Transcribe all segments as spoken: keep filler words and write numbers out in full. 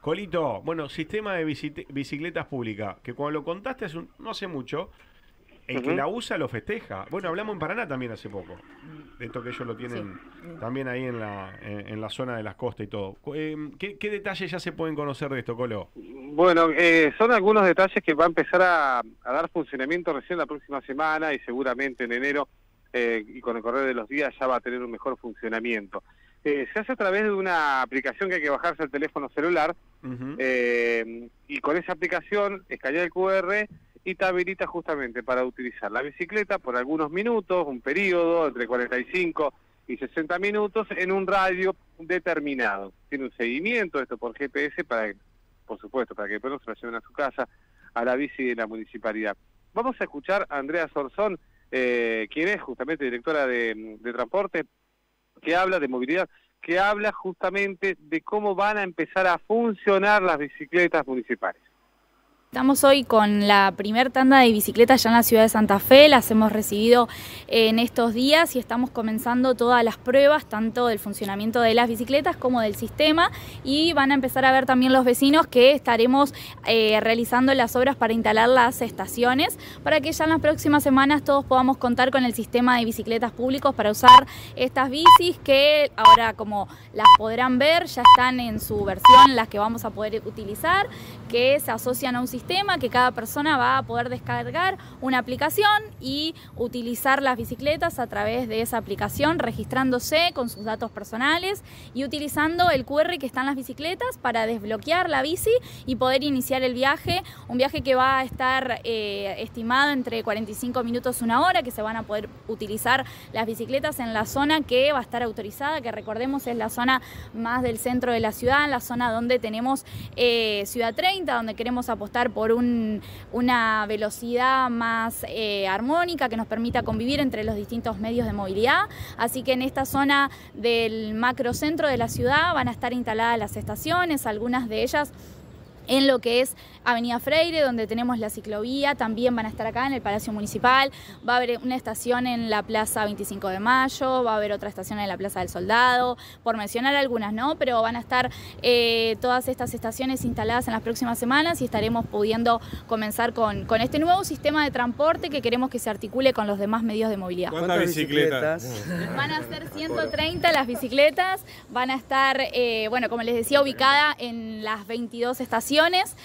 Colito, bueno, sistema de bicicl- bicicletas públicas, que cuando lo contaste hace un- no hace mucho, el que Ujú. la usa lo festeja. Bueno, hablamos en Paraná también hace poco, de esto que ellos lo tienen también ahí en la, en, en la zona de las costas y todo. Co- eh, ¿qué, qué detalles ya se pueden conocer de esto, Colo? Bueno, eh, son algunos detalles que va a empezar a, a dar funcionamiento recién la próxima semana y seguramente en enero eh, y con el correr de los días ya va a tener un mejor funcionamiento. Eh, se hace a través de una aplicación que hay que bajarse al teléfono celular Ujú. eh, y con esa aplicación escanea el cu erre y te habilita justamente para utilizar la bicicleta por algunos minutos, un periodo entre cuarenta y cinco y sesenta minutos en un radio determinado. Tiene un seguimiento, esto por ge pe ese, para, por supuesto, para que después no se la lleven a su casa, a la bici de la municipalidad. Vamos a escuchar a Andrea Sorzón, eh, quien es justamente directora de, de transporte, que habla de movilidad, que habla justamente de cómo van a empezar a funcionar las bicicletas municipales. Estamos hoy con la primer tanda de bicicletas ya en la ciudad de Santa Fe, las hemos recibido en estos días y estamos comenzando todas las pruebas, tanto del funcionamiento de las bicicletas como del sistema, y van a empezar a ver también los vecinos que estaremos eh, realizando las obras para instalar las estaciones, para que ya en las próximas semanas todos podamos contar con el sistema de bicicletas públicos para usar estas bicis que ahora, como las podrán ver, ya están en su versión las que vamos a poder utilizar, que se asocian a un sistema sistema que cada persona va a poder descargar una aplicación y utilizar las bicicletas a través de esa aplicación, registrándose con sus datos personales y utilizando el cu erre que está en las bicicletas para desbloquear la bici y poder iniciar el viaje, un viaje que va a estar eh, estimado entre cuarenta y cinco minutos, una hora, que se van a poder utilizar las bicicletas en la zona que va a estar autorizada, que recordemos es la zona más del centro de la ciudad, la zona donde tenemos eh, Ciudad treinta, donde queremos apostar por un, una velocidad más eh, armónica que nos permita convivir entre los distintos medios de movilidad. Así que en esta zona del macrocentro de la ciudad van a estar instaladas las estaciones, algunas de ellas en lo que es Avenida Freire, donde tenemos la ciclovía, también van a estar acá en el Palacio Municipal, va a haber una estación en la Plaza veinticinco de mayo, va a haber otra estación en la Plaza del Soldado, por mencionar algunas, ¿no? Pero van a estar eh, todas estas estaciones instaladas en las próximas semanas y estaremos pudiendo comenzar con, con este nuevo sistema de transporte que queremos que se articule con los demás medios de movilidad. ¿Cuántas bicicletas? Van a ser ciento treinta las bicicletas, van a estar, eh, bueno, como les decía, ubicada en las veintidós estaciones.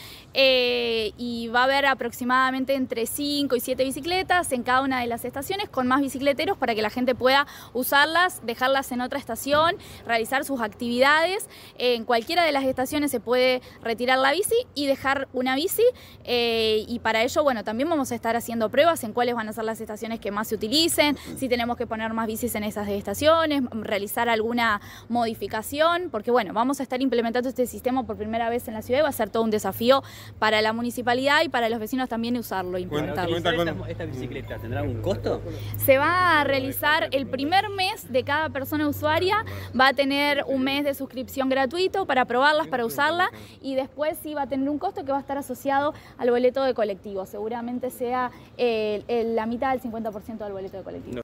Eh, y va a haber aproximadamente entre cinco y siete bicicletas en cada una de las estaciones con más bicicleteros para que la gente pueda usarlas, dejarlas en otra estación, realizar sus actividades. Eh, en cualquiera de las estaciones se puede retirar la bici y dejar una bici eh, y para ello, bueno, también vamos a estar haciendo pruebas en cuáles van a ser las estaciones que más se utilicen, si tenemos que poner más bicis en esas estaciones, realizar alguna modificación, porque bueno, vamos a estar implementando este sistema por primera vez en la ciudad y va a ser todo un desafío para la municipalidad y para los vecinos también usarlo, implementarlo. Cuenta con- ¿Esta, esta bicicleta tendrá algún costo? Se va a realizar el primer mes de cada persona usuaria, va a tener un mes de suscripción gratuito para probarlas, para usarla, y después sí va a tener un costo que va a estar asociado al boleto de colectivo, seguramente sea eh, el- la mitad del cincuenta por ciento del boleto de colectivo.